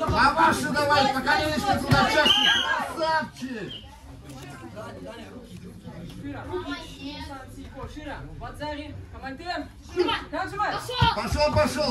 На вашу давай, пока не вышли туда части. Красавчик! Пошел, пошел!